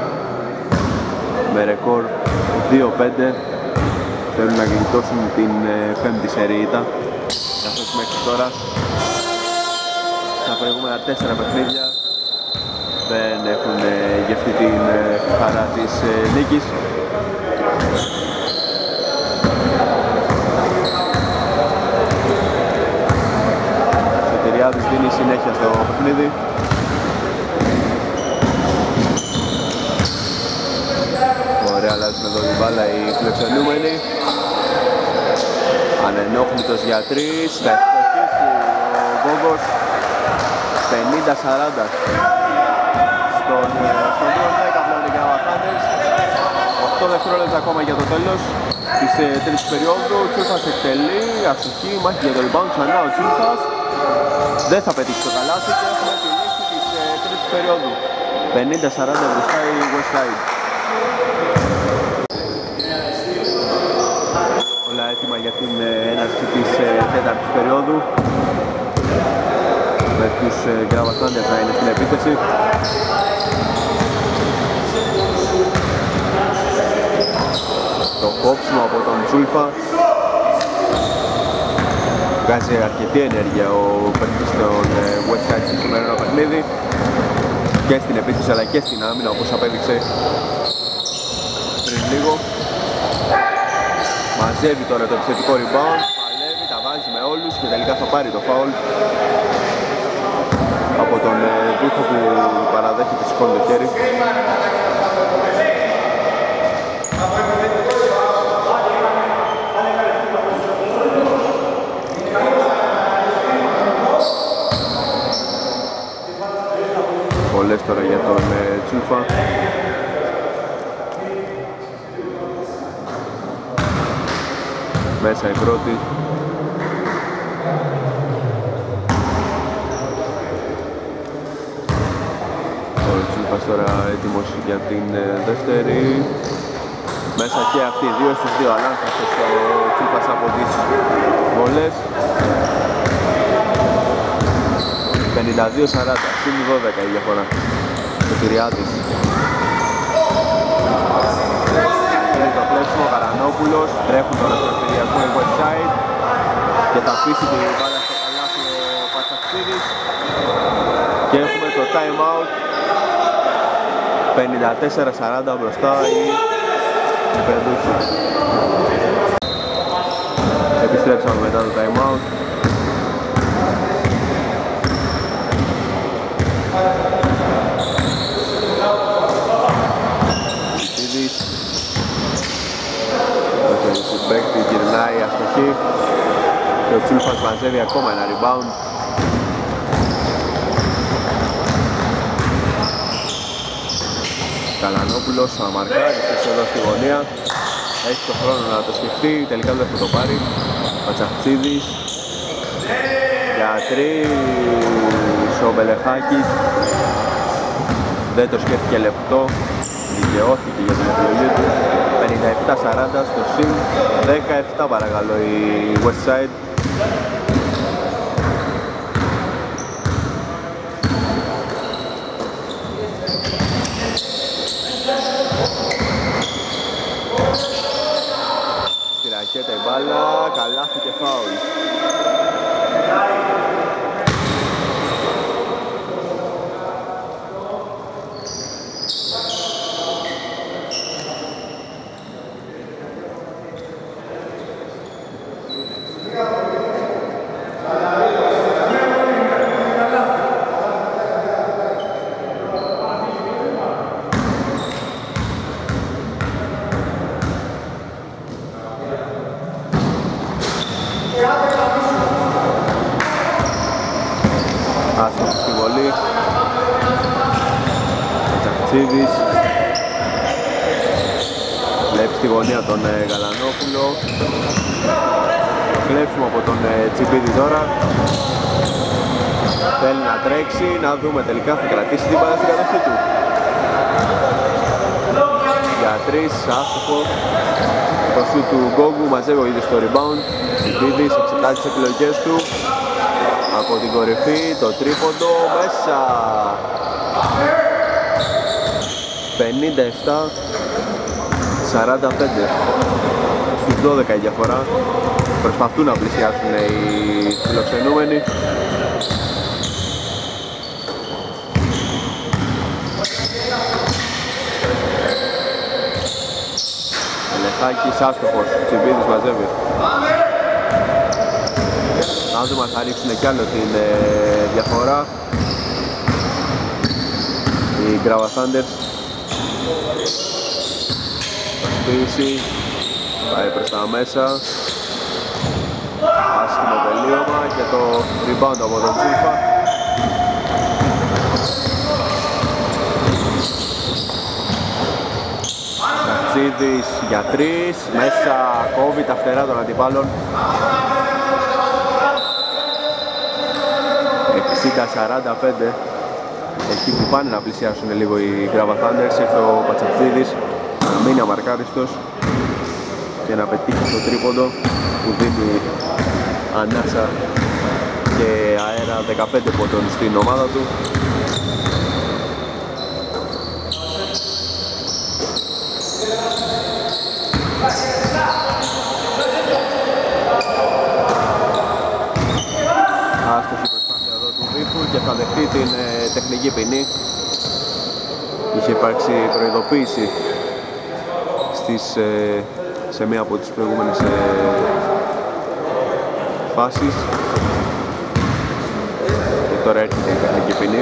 με ρεκόρ 2-5 θέλουν να γλιτώσουν την 5η σερί ήττα, καθώς μέχρι τώρα τα προηγούμενα 4 παιχνίδια δεν έχουν γευτεί την χαρά της νίκης. Ο Σωτηριάδης δίνει συνέχεια στο παιχνίδι. Ωραία, αλλάζουν εδώ την μπάλα οι φιλοξενούμενοι. Ανενόχλητος για 3, θα ευστοχίσει ο Γόγκος. 50-40 στον πρώτο 10 πλέον οι Grava Thunders. 8 δευτερόλεπτα ακόμα για το τέλος της τρίτης περίοδου. Ο Τσούλφας εκτελεί, αστοχή, μάχη για το rebound, ξανά ο Τσούλφας. Δεν θα πετύχει το καλάθι και έχουμε τη λύση της τρίτης περίοδου. 50-40 μπροστά η Westside. Όλα έτοιμα για την έναρξη της τέταρτης περίοδου, με τους Grava Thunders να είναι στην επίθεση. Το κόψιμο από τον Τσούλφα. Βγάζει αρκετή ενέργεια ο παίκτης των Westside στο σημερινό παιχνίδι, και στην επίθεση αλλά και στην άμυνα, όπως απέδειξε πριν λίγο. Μαζεύει τώρα το επιθετικό rebound, παλεύει, τα βάζει με όλους και τελικά θα πάρει το foul από τον Βίχο που παραδέχεται, σηκώνει το χέρι. Πολλές τώρα για τον Τσούλφα. Μέσα η πρώτη. Ο Τσούλφας τώρα έτοιμος για την δεύτερη. Μέσα και αυτοί, 2 στους 2 ανάθαστος ο Τσούλφας από τις βολές. 52-40, συν 12 η διαφορά. Ο Κυριάτης. Κάνει το κλέψιμο, ο Καρανόπουλος. Τρέχουν τώρα στο περιφερειακό η Westside και θα αφήσει την μπάλα στο καλάθι ο Πατσαξίδης. Και έχουμε το time out. 54-40 μπροστά οι Πεδούχοι. Επιστρέψαμε μετά το time out. Ο παίκτη γυρνάει αστοχή και ο Τσούλφας μαζεύει ακόμα ένα rebound. Καλανόπουλος αμαρκάρει εδώ στη γωνία, έχει το χρόνο να το σκεφτεί, τελικά δεν θα το πάρει. Πατσαχτσίδης για 3, ο Μπελεχάκης δεν το σκέφτηκε λεπτό, δικαιώθηκε για την επιλογή του. 57-40 στο συν 17 παρακαλώ η Westside. Στη ρακέτα η μπάλα, καλάθι και φάουλ. Άστοχη στη βολή. Τσακτσίδης βλέπει στη γωνία τον Γαλανόπουλο. Το κλέψιμο από τον Τσιπίδη τώρα. Θέλει να τρέξει, να δούμε τελικά θα κρατήσει την μπάλα στην κατοχή του. Για 3, άστοχο. Το σουτ του Γκόγκου, μαζεύει ο ίδιος το rebound. Τσιπίδης εξετάζει τις επιλογές του. Από την κορυφή, το τρίποντο μέσα. 57-45. Στους 12 η διαφορά. Προσπαθούν να πλησιάσουν οι φιλοξενούμενοι. Ελεχάκης άστοχος, Τσιμπίδης μαζεύει. Να δούμε θα ρίξουν κι άλλο την διαφορά οι Grava Thunders. Πασπίση, πάει προς τα μέσα. Άσχημο τελείωμα και το rebound από τον Τσούλφα. Κατσίδης για 3, μέσα κόβει τα φτερά των αντιπάλων. 60-45. Εκεί που πάνε να πλησιάσουν λίγο οι Grava Thunders, ήρθε ο Πατσαφτίδης να μείνει αμαρκάριστος και να πετύχει το τρίποντο που δίνει ανάσα και αέρα 15 πόντων στην ομάδα του. Άστοχη προσπάθεια εδώ του Βίφου και θα δεχτεί την τεχνική ποινή. Είχε υπάρξει προειδοποίηση σε μία από τις προηγούμενες φάσεις και τώρα έρχεται η τεχνική ποινή.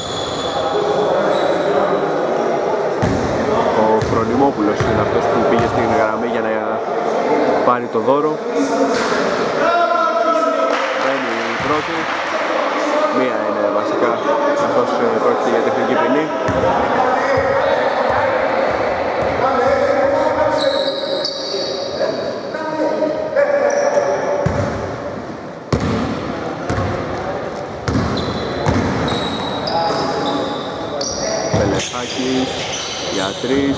Ο Φρονιμόπουλος είναι αυτός που πήγε στην γραμμή για να πάρει το δώρο. Μπαίνει η πρώτη, μία είναι βασικά καθώς πρόκειται για τεχνική ποινή. Πελεχάκης για 3.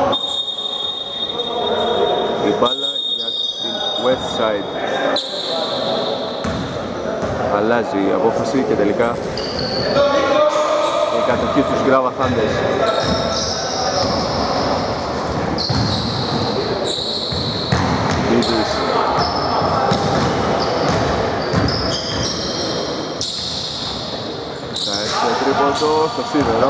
Η μπάλα για την West Side. Αλλάζει η απόφαση και τελικά η κατοχή στους Grava Thunders. Λίδης. Θα έρθει το τρίποντο στο σίδερο.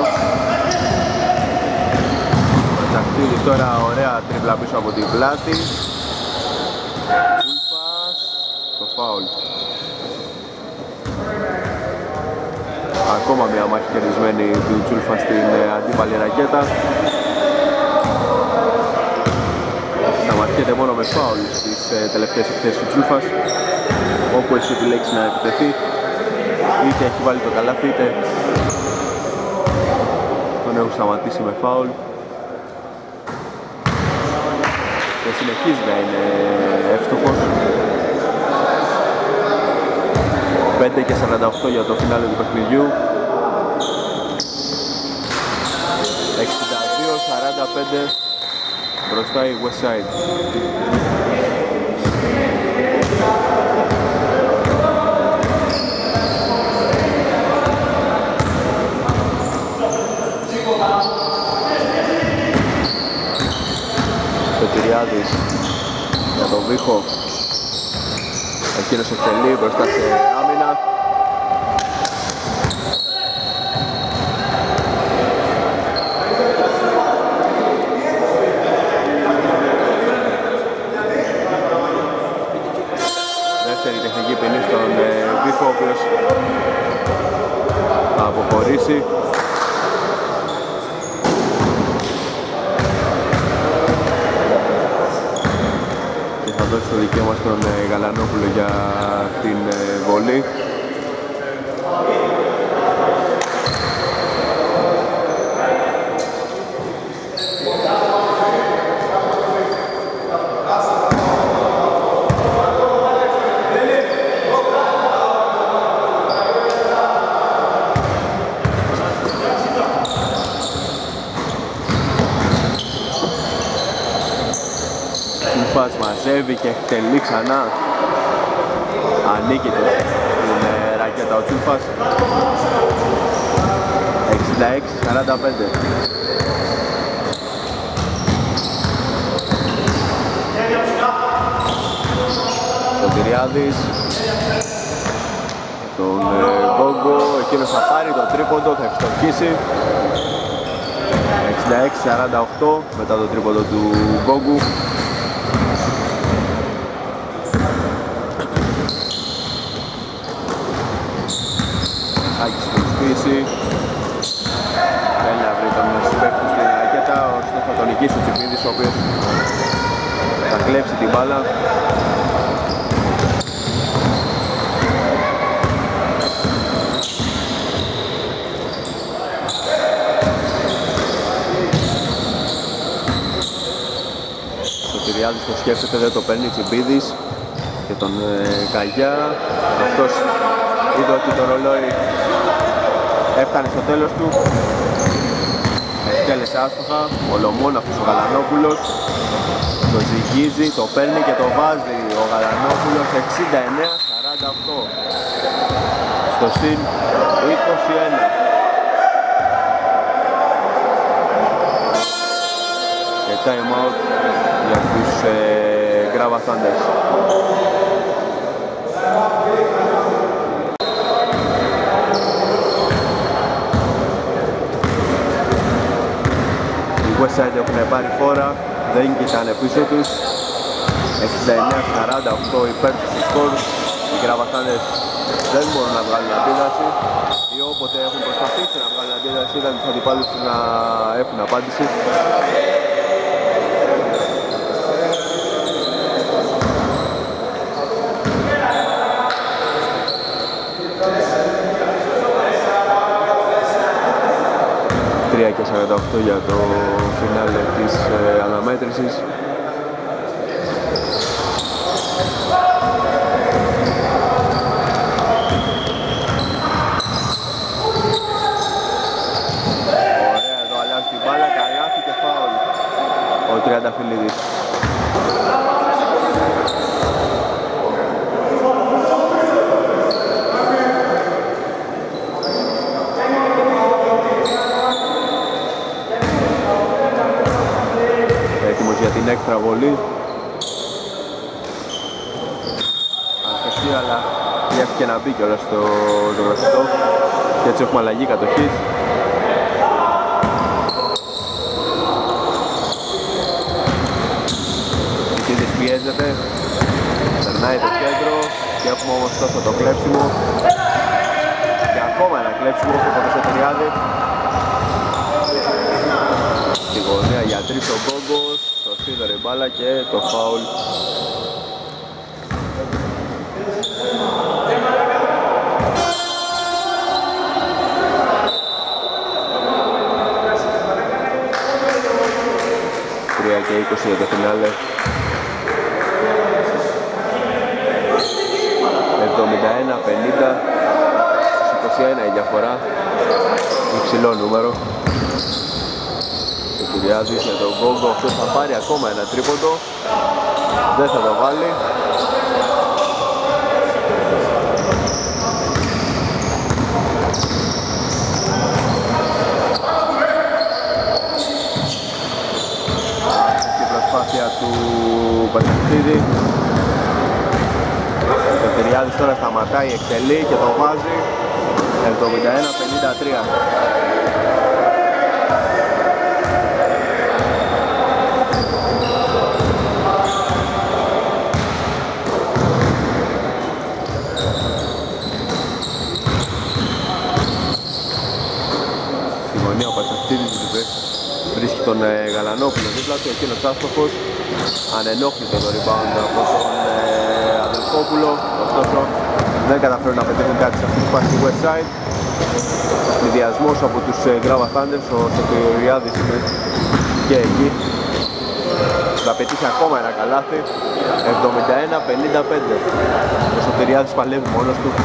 Τσακτίδης τώρα ωραία τρίπλα πίσω από την πλάτη. Τσούλφας, το φάουλ. Ακόμα μια μάχη κερδισμένη του Τσούλφα στην αντίπαλη ρακέτα. Σταματιέται μόνο με φάουλ στις τελευταίες εκθέσεις του Τσούλφας, όπου έχει επιλέξει να επιτεθεί. Είτε έχει βάλει το καλάθι, είτε τον έχουν σταματήσει με φάουλ. Και συνεχίζει να είναι εύστοχος. 5 και 48 για το φινάλε του παιχνιδιού. 62-45 μπροστά η West Side. Πετυριάδης για τον Βίχο. Εκείνος εκτελεί μπροστά σε άμυνα. Δεύτερη τεχνική ποινή στον Βίχο, ο οποίος θα αποχωρήσει. Θα δώσει το δικαίωμα στον Γαλανόπουλο για την βολή. Μαζεύει και εκτελεί ξανά. Ανήκει στην ρακέτα ο Τσούλφας. 66-45. Σωτηριάδης. Τον Γκόγκο, εκείνος θα πάρει το τρίποντο, θα ευστοχίσει. 66-48 μετά το τρίποντο του Γκόγκου. Θέλει να βρει τον συμπαίκτη του στην ρακέτα, ώστε θα τον νικήσει ο Τσιπίδης, ο οποίος θα κλέψει την μπάλα. Σωτηριάδης το σκέφτεται, δεν το παίρνει, Τσιμπίδης και τον Καγιά. Αυτός είδε ότι το ρολόι έφτανε στο τέλος του. Εκτέλεσε άστοχα, ολομόναχος ο Γαλανόπουλος. Το ζυγίζει, το παίρνει και το βάζει ο Γαλανόπουλος 69-48 στο συν 21. Και time out για τους Γκράβα Thunders. Οι Westside έχουν πάρει φόρα, δεν κοιτάνε πίσω τους. 69-48 υπέρ του σκορ. Οι Γκράβα Thunders δεν μπορούν να βγάλουν αντίδραση ή όποτε έχουν προσπαθήσει να βγάλουν αντίδραση είδαν τους αντιπάλους τους να έχουν απάντηση. Και 48 για το φινάλε της αναμέτρησης. Ωραία, εδώ αλλάζει την μπάλα, καλάθι και φάουλ ο Τριανταφυλλίδης. Για την έξτρα βολή. Αστοχή, αλλά χρειάστηκε να μπει κιόλας στο ζωγραφιστό και έτσι έχουμε αλλαγή κατοχής. Ο Κίδης πιέζεται, περνάει το κέντρο και έχουμε όμως τόσο το κλέψιμο και ακόμα ένα κλέψιμο από το Σωτηριάδη. Στη γωνία για τρεις ο Γκόγκος, το σίδερε μπάλα και το φάουλ. Τρία και 20 για το φινάλε. 71-50, 21 η διαφορά, υψηλό νούμερο. Ο Κυριάδης για τον Γκόγκο, αυτός θα πάρει ακόμα ένα τρίποντο, δεν θα το βάλει. Στην προσπάθεια του Πατσακτίδη. Ο Κυριάδης τώρα σταματάει, εκτελεί και το βάζει. 71-53. Βρίσκει τον Γαλανόπουλο δίπλα του, εκείνος άστοχος, ανενόχλητο το rebound από τον Αδελφόπουλο, ωστόσο δεν καταφέρουν να πετύχουν κάτι σε αυτή τη φάση του Westside. Συνδυασμός από τους Γκράβα Thunders, ο Σωτηριάδης είναι και εκεί. Θα πετύχει ακόμα ένα καλάθι, 71-55. Ο Σωτηριάδης παλεύει μόνος του,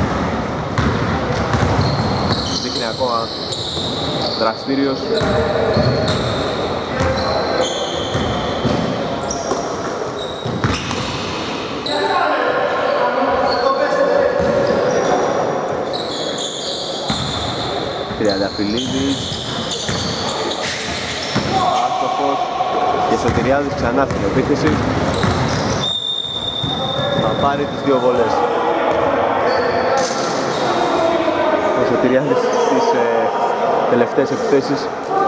δείχνει ακόμα δραστήριος. Τριανταφυλλίδης, άστοχος και Σωτηριάδης ξανά στην επίθεση. Θα πάρει τις δύο βολές. Ο Σωτηριάδης στις τελευταίες επιθέσεις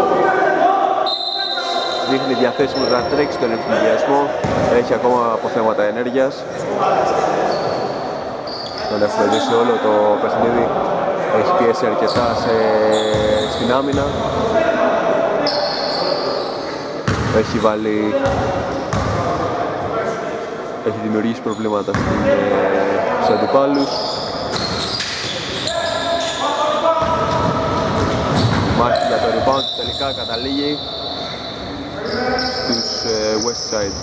δείχνει διαθέσιμος να τρέξει τον ευθυνδιασμό, έχει ακόμα αποθέματα ενέργειας. Τον έχουμε δει σε όλο το παιχνίδι, έχει πιέσει αρκετά στην άμυνα. Έχει δημιουργήσει προβλήματα στους αντιπάλους. Μάχη για το rebound τελικά καταλήγει στους Westside.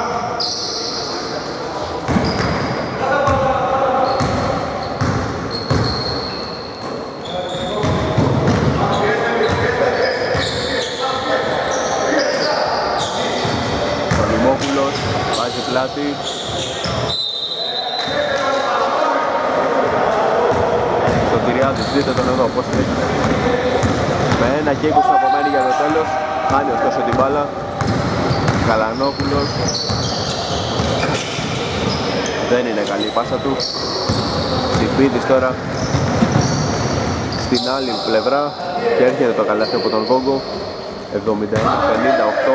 Ο Λιμόπουλος βάζει πλάτη. Σωτηριάδης, δείτε τον εδώ πώς τρέχει. Με 1 και 20 απομένει για το τέλος. Χάνει ωστόσο την μπάλα. Καλανόπουλος. Δεν είναι καλή η πάσα του. Τσιμπίδης τώρα στην άλλη πλευρά και έρχεται το καλάθι από τον Βόγκο. 71-58.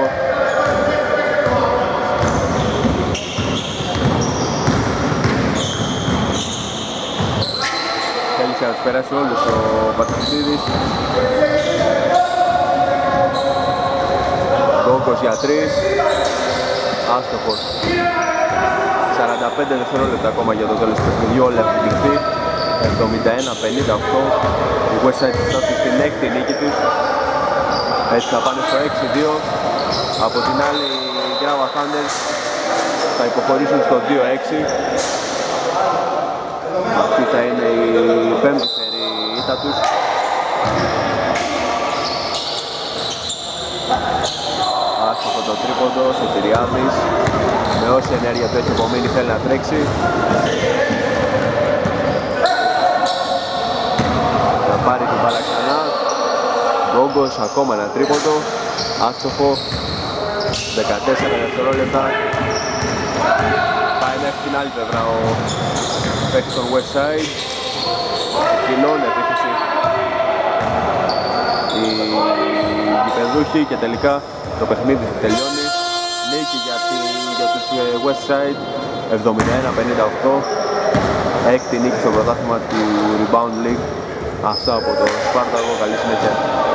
Θέλησε να τους περάσει όλους ο Πατραξίδης. Βόγκος για 3. Άστοχος. 45 δευτερόλεπτα ακόμα για το τέλος του παιχνιδιού. Όλα έχουν πληθεί. 71-58. Η Westside φτάσει στην 6η νίκη τους. Έτσι θα πάνε στο 6-2. Από την άλλη οι Γκράβα Thunders θα υποχωρήσουν στο 2-6. Αυτή θα είναι η 5η σερή ήττα τους. Άστοχο το τρίποντο, Σωτηριάδης. Με όση ενέργεια του έχει απομείνει θέλει να τρέξει. Να πάρει την μπάλα ξανά. Γκόγκος, ακόμα ένα τρίποντο. Άστοχο. 14 δευτερόλεπτα. Πάει μέχρι την άλλη πλευρά ο παίκτης των Westside. Κοινώνει επίθεση οι γηπεδούχοι και τελικά το παιχνίδι τελειώνει. Νίκη για τους Westside. 71-58. Έκτη νίκη στο πρωτάθλημα του Rebound League. Αυτό από το Σπάρταγο. Καλή συνέχεια.